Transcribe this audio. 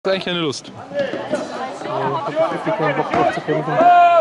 Ist eigentlich keine Lust. Ich hab keinen Bock drauf zu kämpfen.